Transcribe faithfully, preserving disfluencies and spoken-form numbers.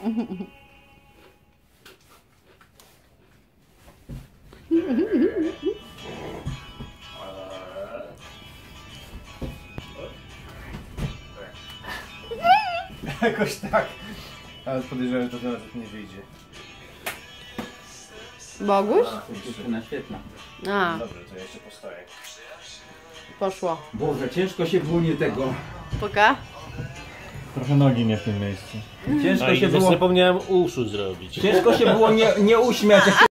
Jakoś tak. Ale podejrzewam, że to teraz nie wyjdzie. Boguś? Dziewczyna świetna. A, Dobrze, to ja jeszcze postoję. poszło. Boże, ciężko się było nie tego. Poka? Trochę nogi nie w tym miejscu. Ciężko A i się też było. zapomniałem uszu zrobić. Ciężko się było nie, nie uśmiać.